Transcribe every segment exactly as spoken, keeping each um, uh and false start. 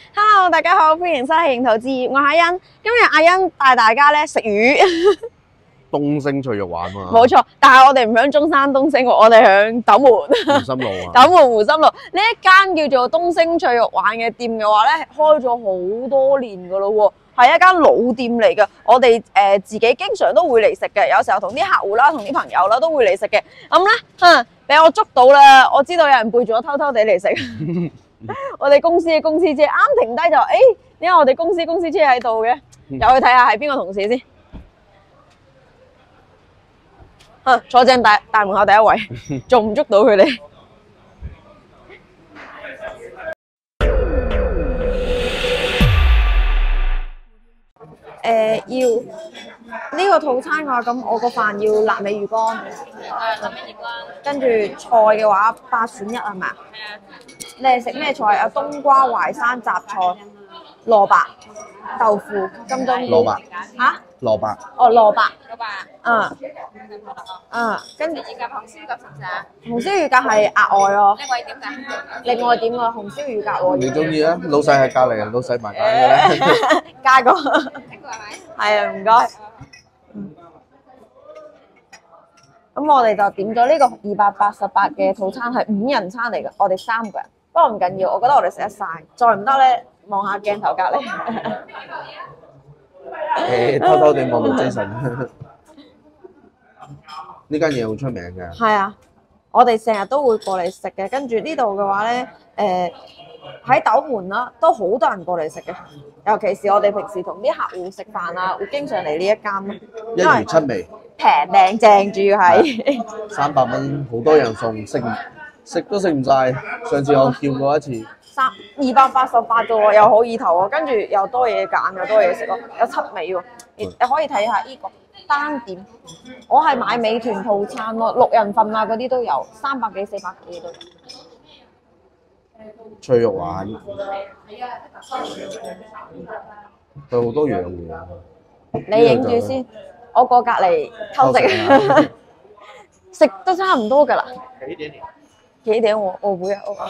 Hello，大家好，歡迎收睇認圖之業，我係阿欣。今日阿欣帶大家咧食魚， 東星脆肉玩嘛， 冇錯。但係我哋唔響中山東星喎，我哋響斗門。 湖心路啊， 斗門湖心路呢一間叫做東星脆肉玩嘅店嘅話咧，開咗好多年噶咯喎。係一間老店嚟嘅，我哋誒、呃、自己經常都會嚟食嘅，有時候同啲客戶啦、同啲朋友啦都會嚟食嘅。咁咧，哼，俾我捉到啦！我知道有人背住我偷偷地嚟食。我哋公司嘅公司車啱停低就，誒、欸，點解我哋公司公司車喺度嘅？入去睇下係邊個同事先。哼，坐正大大門口第一位，仲唔捉到佢哋？誒、呃、要呢、這個套餐嘅話，咁我個飯要臘味魚乾， 誒臘味魚乾， 跟住菜嘅話八選一係咪啊？ 係啊， 你係食咩菜啊？冬瓜、淮山、雜菜、蘿蔔、豆腐、金針菇。 蘿蔔啊？ 蘿蔔哦，蘿蔔。 老闆， 嗯跟住嗯，跟住而家紅燒鴿食唔食啊？ 紅燒乳鴿係額外喎， 呢位點㗎？ 另外點啊？紅燒乳鴿喎。 你中意啊？老細喺隔離，老細埋單嘅咧。 加個。 呢個係咪？ 係啊，唔該。咁我哋就點咗呢個二百八十八嘅套餐，係五人餐嚟嘅，我哋三個人。不過唔緊要，我覺得我哋食得晒。再唔得咧，望下鏡頭隔離。 誒，偷偷地望到 Jason。呢間嘢好出名嘅。 係啊，我哋成日都會過嚟食嘅。跟住呢度嘅話咧，誒喺斗門啦，都好多人過嚟食嘅。尤其是我哋平時同啲客戶食飯啊，會經常嚟呢一間咯。 一魚七味， 平靚正，主要係三百蚊，好多樣餸，食唔食都食唔晒。上次我叫過一次， 三二百八十八啫喎，又好意頭喎，跟住又多嘢揀，又多嘢食咯，有七味喎。你你可以睇下呢個單點，我係買美團套餐咯，六人份啊嗰啲都有，三百幾四百幾都有。 脆肉丸，佢好多樣嘅。 你影住先，我過隔離偷食，食都差唔多㗎啦。 幾點年？ 幾點我我會啊，我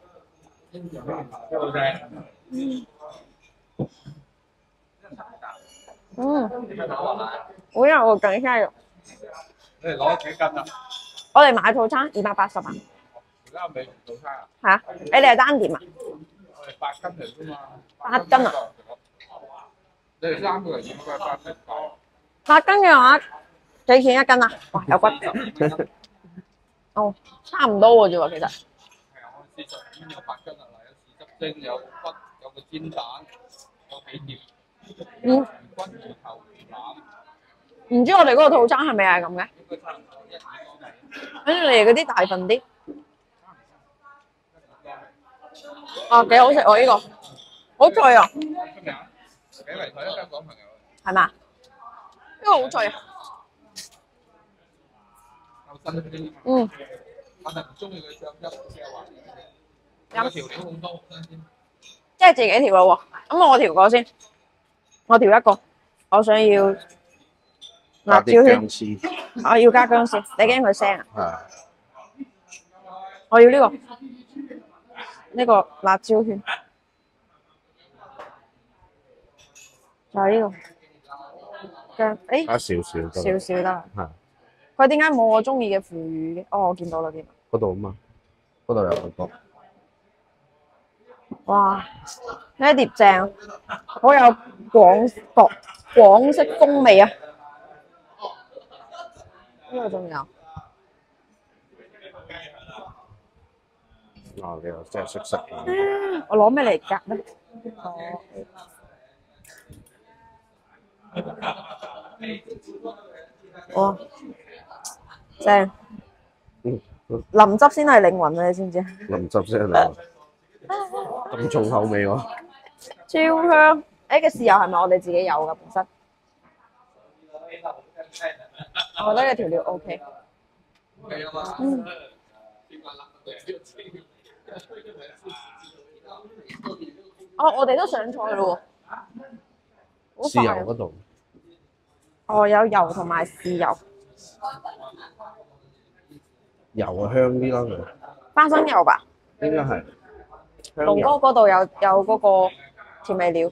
嗯，我因為我等一下有。 你哋攞幾斤啊？ 我哋買套餐二百八十啊。 而家未做餐啊？ 嚇？你哋係單點啊？ 我哋八斤嚟啫嘛。 八斤啊？ 你哋三個人點解八斤包？ 八斤嘅話幾錢一斤啊？哇，有骨。哦，差唔多喎啫喎，其實。 係啊，我哋市場已經有八斤啦，嗱，有豉汁蒸，有骨，有個煎蛋，有皮條， 嗯。 魚骨、魚頭、魚腩， 唔知我哋嗰個套餐係咪係咁嘅？ 應該差唔多一二多味。 跟住你哋嗰啲大份啲。啊，幾好食喎呢個，好脆啊！ 出名啊？幾圍台一香港朋友。 係嘛？呢個好脆啊！ 夠新啲。 嗯。 我係唔中意佢醬汁，即係話飲個調料好多，好新鮮。 即係自己調咯喎，咁我調過先，我調一個，我想要辣椒圈， 絲， 我要加薑絲，你驚佢腥啊？ 係我要呢、個呢、個辣椒圈，就係呢、個薑，誒加少少得。 少少得啦。 係佢點解冇我中意嘅腐乳嘅？哦，我見到啦，見到。 嗰度啊嘛，嗰度有好多。 哇！呢一碟正，好有廣廣廣式風味啊！呢個仲有。 啊！你又真係識食嘅。 我攞咩嚟夾咧？哦，哇，正！ 嗯， 淋汁先係靈魂啊！你知唔知？ 淋汁先嚟，咁重口味喎。 超香！誒嘅豉油係咪我哋自己有㗎本身？我覺得嘅調料 OK。嗯。哦，我哋都上菜咯喎。 豉油嗰度。 哦，有油同埋豉油。 油啊香啲啦佢。 花生油吧？ 應該係。 龍哥嗰度有有嗰個調味料。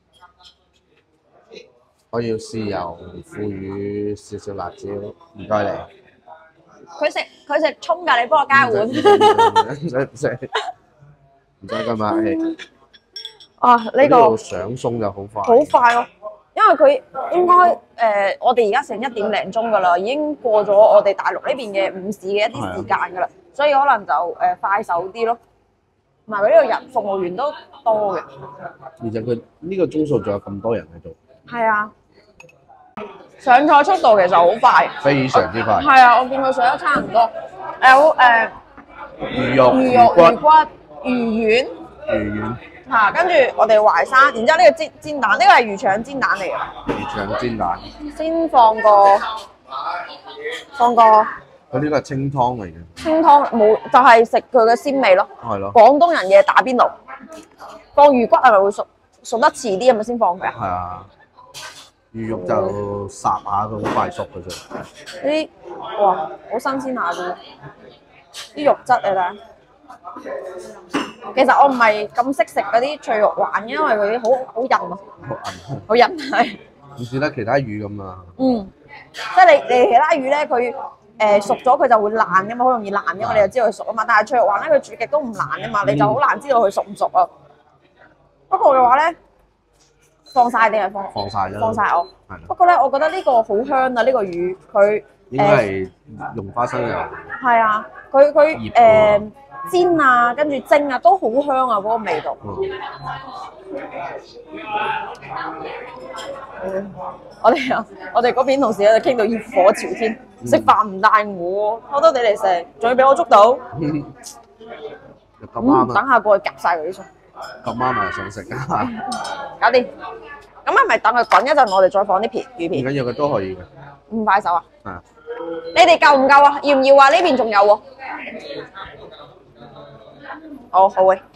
我要豉油，腐乳，少少辣椒，唔該你。 佢食佢食葱㗎，你幫我加碗。 唔使唔使唔使咁客氣。 啊，呢、 呢個度上餸就好快。 好快咯、因為佢應該誒、呃我哋而家成一點零鐘㗎啦，已經過咗我哋大陸呢邊嘅午市嘅一啲時間㗎啦，所以可能就誒、呃快手啲咯。同埋佢呢度人服務員都多嘅。 而且佢呢個鐘數仲有咁多人喺度， 係啊，上菜速度其實好快。 非常之快。 係啊，我見佢上得差唔多。有誒魚肉、 魚肉、魚魚骨、 骨、魚丸魚丸、 嚇，跟住我哋淮山，然之後呢個煎煎蛋，呢、個係魚腸煎蛋嚟㗎。 魚腸煎蛋。 先放個放個佢呢個係清湯嚟嘅， 清湯，冇就係食佢嘅鮮味咯。 係咯， 廣東人嘅打邊爐，放魚骨係咪會熟熟得遲啲，係咪先放嘅？ 係啊。魚肉就烚下佢好快熟嘅啫。 呢啲哇好新鮮下嘅，啲肉質你睇。其實我唔係咁識食嗰啲脆肉丸，因為佢啲好好韌啊， 好韌， 好韌係。 唔似得其他魚咁啊。 嗯，即係你你其他魚咧，佢誒、呃熟咗佢就會爛噶嘛，好容易爛噶嘛，你就知道佢熟啊嘛。但係脆肉丸咧，佢煮極都唔爛噶嘛，你就好難知道佢熟唔熟啊。不過嘅話咧，放晒定係放放晒啦。 放晒我。 係啦， 不過咧，我覺得呢個好香啊！呢、個魚佢應該係用花生油。 係啊，佢佢醃誒煎啊，跟住蒸啊，都好香啊！嗰、個味道。 嗯我哋啊，我哋嗰邊同事咧就傾到熱火朝天，食飯唔帶我，偷偷地嚟食，仲要俾我捉到。 咁嗯， 啱啊！ 等下過去夾晒佢啲餸， 咁啱啊，想食啊！ 搞掂。咁係咪等佢滾一陣，我哋再放啲片魚唔片？ 緊要嘅都可以嘅。 唔快手啊！ 係啊， 你哋夠唔夠啊？要唔要啊？呢邊仲有喎。好好嘅，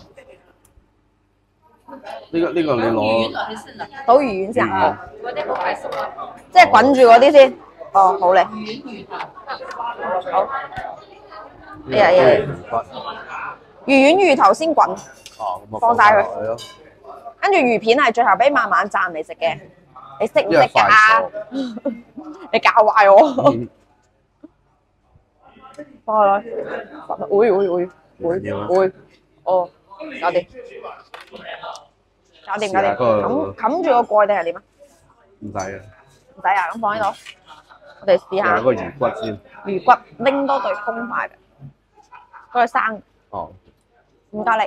呢個呢個你攞還是冷？ 倒魚丸先啊！ 嗰啲好快熟啊！ 即係滾住嗰啲先。哦，好咧。好。 呢哎呀哎呀個魚骨。 魚丸魚頭先滾， 哦，咁啊放晒佢落去咯。 跟住魚片係最後俾慢慢蘸嚟食嘅。你識唔識因為快㗎手？ 你教壞我。 嗯放落去。會會會會要啊會。哦，搞掂。搞掂搞掂。 試下個冚冚住個蓋定係點啊？ 唔使啊， 唔使啊，咁放喺度。我哋試下有個魚骨先。 魚骨，拎多對公筷嘅，嗰對生， 哦， 唔該你。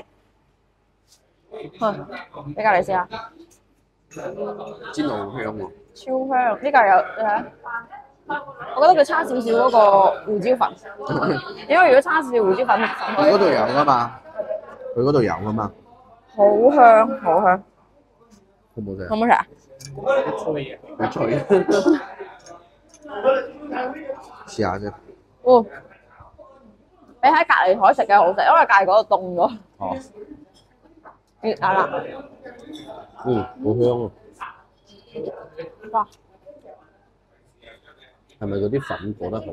哼，俾隔離試下， 煎到好香喎。 超香！呢個有你睇下，我覺得佢差少少嗰個胡椒粉，因為如果差少少胡椒粉， 佢嗰度有噶嘛？佢嗰度有噶嘛？ 好香好香， 好唔好食好？唔好食啊？ 好脆。試下啫。 哦，比喺隔離台食嘅好食，因為隔離嗰度凍咗， 哦， 熱辣辣， 嗯，好香啊！ 哇！ 係咪嗰啲粉裹得好？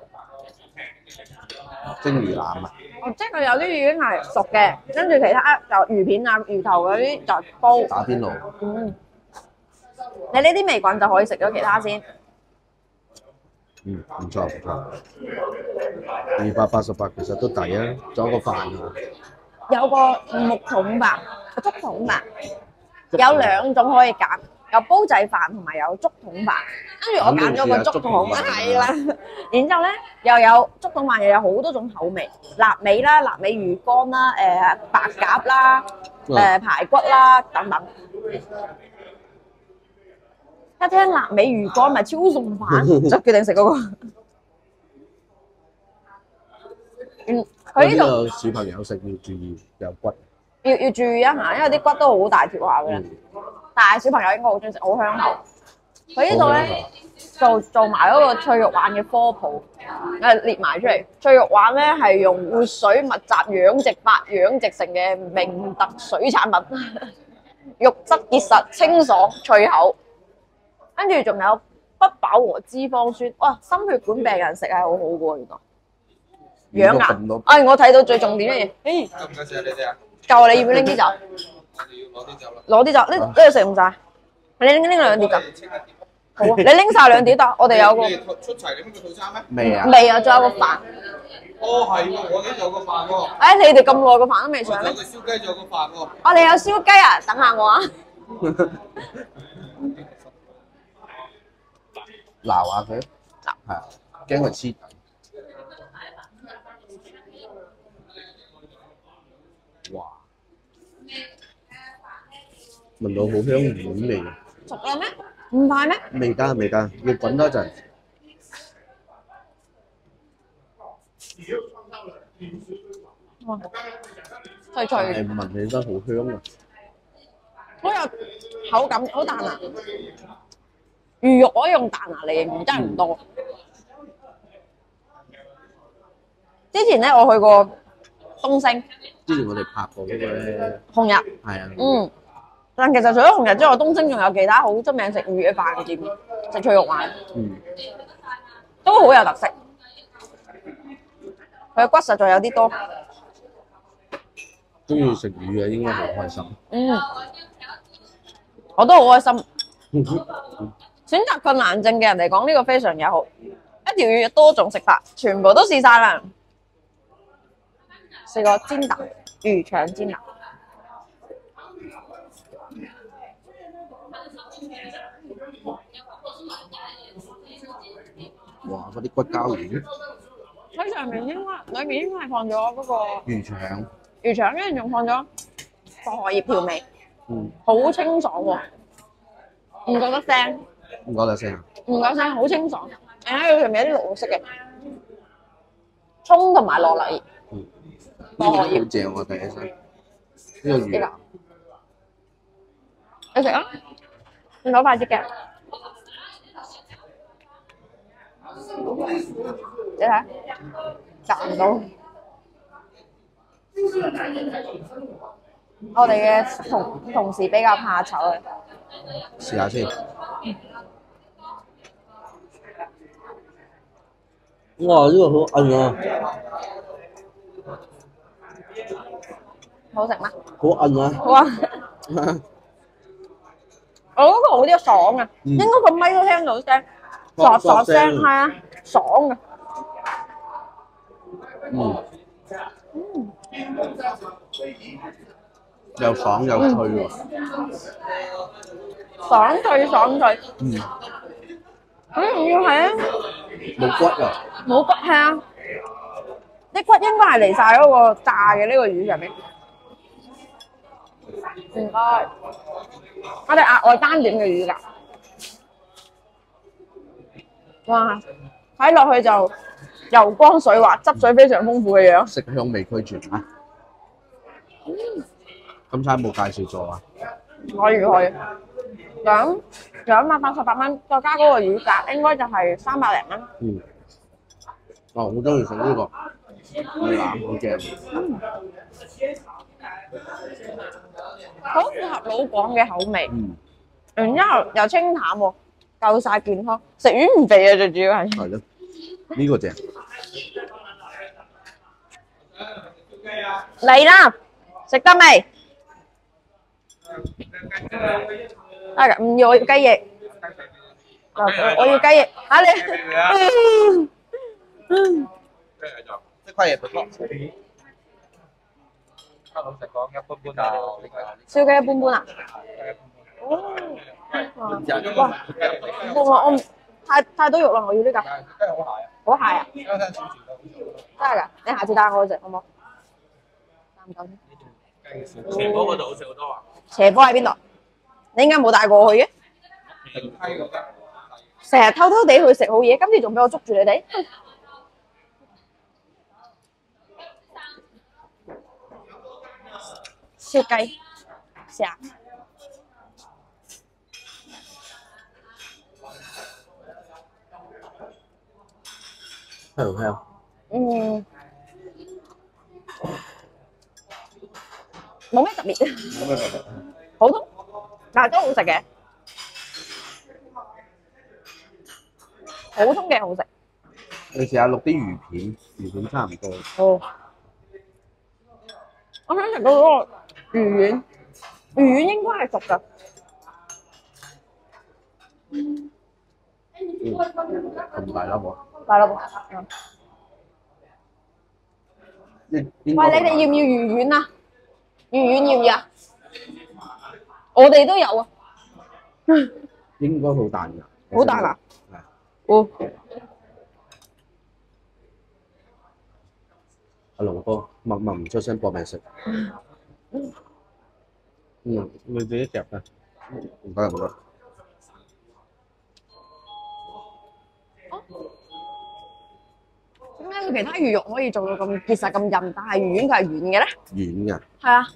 蒸魚腩啊！ 哦，即係佢有啲已經係熟嘅，跟住其他就魚片啊、魚頭嗰啲就煲。 打邊爐。 嗯，你呢啲未滾就可以食咗其他先。 嗯，唔錯唔錯。二百八十八其實都抵啊，仲有個飯喎。 有個木桶飯、竹筒飯，有兩種可以揀，有煲仔飯同埋有竹筒飯。跟住我揀咗個竹筒，係啦。然之後咧又有竹筒飯，又有好多種口味，臘味啦、臘味魚乾啦、誒、白鴿啦、誒、排骨啦等等。一聽臘味魚乾咪超送飯，就決定食嗰個。嗯，佢呢度個小朋友食要注意有骨。 要要注意一下，因為啲骨都好大條下嘅， 嗯但係小朋友應該好中意食，好香口。佢呢度咧做做埋嗰個脆肉丸嘅科普，誒列埋出嚟。脆肉丸咧係用活水密集養殖法養殖成嘅明特水產品，肉質結實、清爽、脆口。跟住仲有不飽和脂肪酸，哇！心血管病人食係好好嘅喎，原來。養顏，哎，我睇到最重點嘅嘢，誒， 夠唔夠食啊？你哋啊？ 夠你要唔要拎啲走？ 我哋要攞啲酒啦。 攞啲酒，呢呢度食唔晒？你拎拎兩碟酒。好啊，你拎晒兩碟得，我哋有個你哋出齊你咩個套餐咩？ 未啊？ 未啊，仲有個飯。 哦，係喎，我哋仲有個飯喎。 誒，你哋咁耐個飯都未上咩？ 仲有個燒雞，仲有個飯喎。 我哋有燒雞啊，等下我啊。 撈下佢，係啊，驚佢黐底。哇！聞到好香丸味啊！ 熟啦咩？唔快咩？ 未得未得，要滾多陣。 哇！脆脆嘅， 係聞起身好香啊！ 好有口感，好彈牙。魚肉可以用彈牙嚟形容，真係唔多。之前咧，我去過東星之前我哋拍過嗰個咧， 紅日， 係啊， 嗯。但其實除咗紅日之外，東星仲有其他好出名食魚嘅飯嘅店，食脆肉鯇， 嗯， 都好有特色。佢嘅骨實在有啲多。 中意食魚嘅應該好開心。 嗯，我都好開心。選擇困難症嘅人嚟講，呢、這個非常友好。一條魚多種食法，全部都試晒啦。試過煎蛋、魚腸煎蛋。 哇！嗰啲骨膠魚， 喺上面應該裏面應該係放咗嗰個魚腸， 魚腸，跟住仲放咗薄荷葉調味， 嗯， 好清爽喎，唔覺得腥， 唔覺得腥啊？ 唔覺得腥，好清爽。誒喺佢上面有啲綠綠色嘅葱同埋羅勒葉， 嗯， 薄荷葉好正喎！第一身呢個呢魚， 個你食啊？你攞筷子嘅，你睇夾唔到。我哋嘅同同事比較怕醜嘅。 試下先。哇！呢個好韌啊， 好食咩？ 好韌啊！ 哇！我嗰個好啲爽啊， 嗯應該個咪都聽到聲， 嗦嗦嗦聲， 聲係啊，爽嘅。 嗯，又爽又脆喎。 爽脆爽脆， 嗯， 嗯，要係啊， 冇骨啊。 冇骨係啊，啲骨應該係嚟晒嗰個炸嘅呢個魚上面。唔該，我哋額外單點嘅魚㗎。哇，睇落去就油光水滑，汁水非常豐富嘅樣。 色香味俱全啊！今餐冇介紹咗啊？ 可以可以，兩兩百八十八蚊，再加嗰個魚價，應該就係三百零蚊。 嗯。哦，我中意食呢個魚腩，好正。 好符合老廣嘅口味， 嗯， 然之後又清淡喎，夠晒健康，食魚唔肥啊，最主要係。 係咯，呢個正。 嚟啦，食得未？得㗎，唔要我要雞翼。我我要雞翼，嚇你。嗯即係嘢不錯。老實講，一般般啊。 燒雞一般般啊？哦，哇！哇！我唔太太多肉啦，我要呢個。 真係好蟹啊！ 好蟹啊！ 啱啱小廚都真係㗎，你下次帶我去食好唔好？夠唔夠先？ 斜坡嗰度好食好多啊！ 斜坡喺邊度？你應該冇帶過我去嘅， 平溪嗰間。 成日偷偷地去食好嘢，今次仲俾我捉住你哋。燒雞，試下。 香香。 嗯，冇咩特別， 冇咩特別。 普通，但係都好食嘅。普通嘅好食。 你試下錄啲魚片，魚片差唔多。 哦。我想食到嗰個魚丸， 魚丸應該係熟㗎。 嗯，咁大粒喎。 大粒喎。嗯喂， 喂，你哋要唔要魚丸啊？魚丸要唔要啊？我哋都有啊。 應該好彈㗎。 好彈啊？ 係。 哦。 阿龍哥默默唔出聲搏命食。嗯，你自己夾啊？唔該唔該。 點解佢其他魚肉可以做到咁結實咁韌，但係魚丸佢係軟嘅咧？ 軟㗎。 係啊，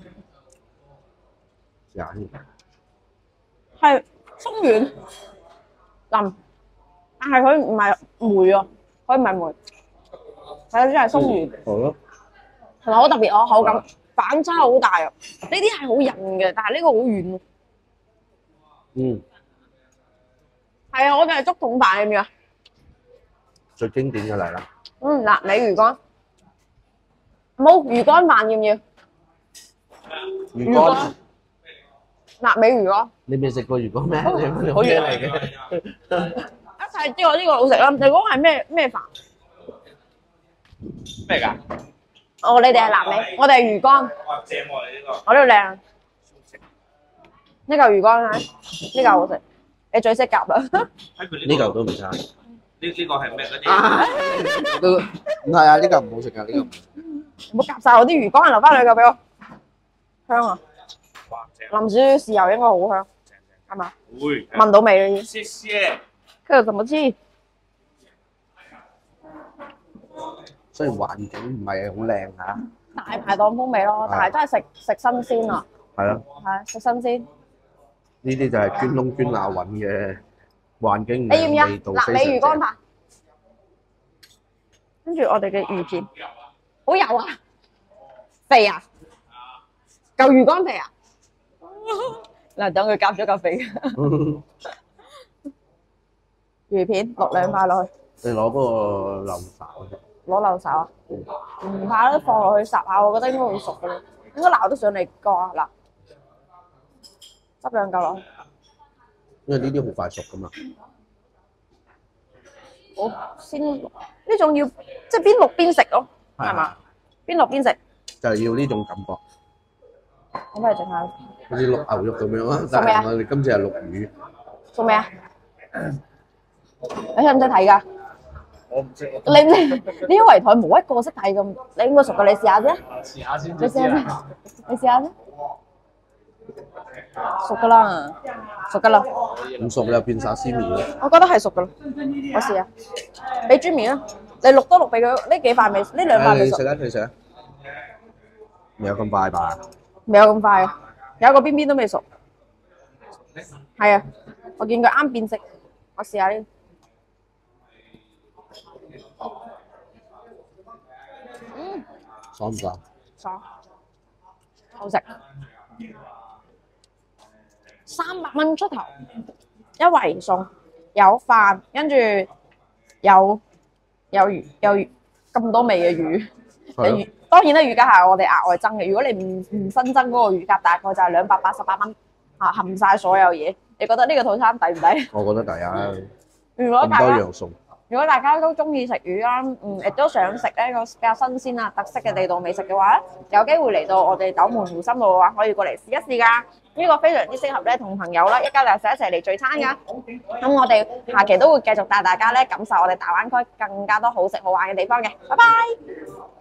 硬。 係鬆軟腍，但係佢唔係梅啊，佢唔係梅，係真係鬆軟， 好咯。 同埋好特別哦，口感反差好大啊！呢啲係好韌嘅，但係呢個好軟喎。 嗯， 係啊，我哋係竹筒飯要唔要啊？ 最經典嘅嚟啦。 嗯，臘味魚乾，冇魚乾飯要唔要？ 魚乾， 臘味魚乾， 你未食過魚乾咩？ 哦你好嘢嚟嘅。 一齊知我呢個好食啦。你講係咩咩飯？ 咩㗎？ 哦，你哋係臘味，我哋係魚乾。 哇，正喎你呢個。 我呢個靚。呢嚿魚乾咧，呢嚿好食。你最識夾啦。 呢嚿都唔差。 呢呢個係咩嗰啲？ 都唔係啊！呢嚿唔好食㗎，呢嚿。 唔好夾晒我啲魚乾，留翻兩嚿俾我。香啊！ 哇，正！ 淋住豉油應該好香，係嘛？ 會。 聞到味啦已經。 謝謝。 跟住怎麼知？ 雖然環境唔係好靚嚇。 大排檔風味咯，但係真係食食新鮮啊！ 係咯。 係食新鮮。 呢啲就係捐窿捐罅揾嘅環境唔你要唔要啊？ 味道臘味魚乾飯，跟住我哋嘅魚片，好油啊！肥啊！嚿魚乾肥啊！嗱，等佢夾咗嚿肥魚片落兩塊落去， 你攞嗰個漏勺攞漏手啊！唔怕啦，放落去烚下，我覺得應該會熟嘅啦，應該撈得上嚟個嗱，執兩嚿落去。 因為呢啲好快熟噶嘛。 好，先呢種要即係邊錄邊食咯，係嘛？邊錄邊食， 就係要呢種感覺， 咁咪整下好似錄牛肉咁樣啊！ 熟未啊但係我哋今次係錄魚。 熟未啊？你識唔識睇㗎？ 我唔識。 你你呢啲圍台冇一個識睇咁，你應該熟㗎，你試下先。 試下先。 你試下先，你試下先。熟㗎啦，熟㗎啦。 唔熟又變沙絲麵啦。 我覺得係熟㗎啦，我試下。俾豬面啦，你錄多錄俾佢，呢幾塊未？呢兩塊未熟。 你食啊，你食啊。未有咁快吧？ 未有咁快啊，有一個邊邊都未熟。係啊，我見佢啱變色，我試下呢。嗯， 爽唔爽？ 爽，好食。三百蚊出頭，一圍餸，有飯，跟住有有魚，有魚咁多味嘅魚。 係魚當然啦，魚夾係我哋額外增嘅。如果你唔唔新增嗰個魚夾，大概就係兩百八十八蚊，嚇含晒所有嘢。你覺得呢個套餐抵唔抵？ 我覺得抵啊！ 如果大家咁多樣餸。 如果大家都中意食魚啦，嗯，亦都想食呢個比較新鮮啊、特色嘅地道美食嘅話咧，有機會嚟到我哋斗門湖心路嘅話，可以過嚟試一試㗎。呢個非常之適合咧同朋友啦、一家大細一齊嚟聚餐㗎。咁我哋下期都會繼續帶大家咧感受我哋大灣區更加多好食好玩嘅地方嘅。拜拜。